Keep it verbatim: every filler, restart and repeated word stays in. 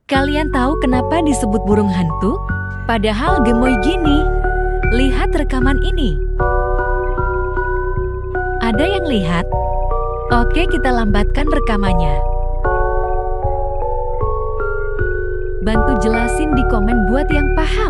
Kalian tahu kenapa disebut burung hantu? Padahal gemoy gini. Lihat rekaman ini. Ada yang lihat? Oke, kita lambatkan rekamannya. Bantu jelasin di komen buat yang paham.